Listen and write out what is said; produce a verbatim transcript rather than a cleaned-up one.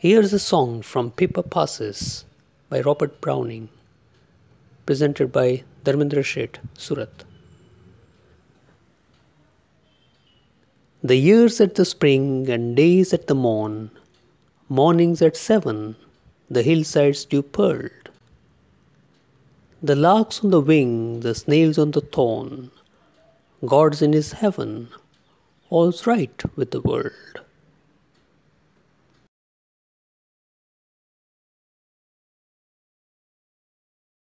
Here's a song from Pippa Passes by Robert Browning, presented by Dharmendra Sheth, Surat. The years at the spring and days at the morn, mornings at seven, the hillsides dew pearled. The larks on the wing, the snails on the thorn, God's in his heaven, all's right with the world.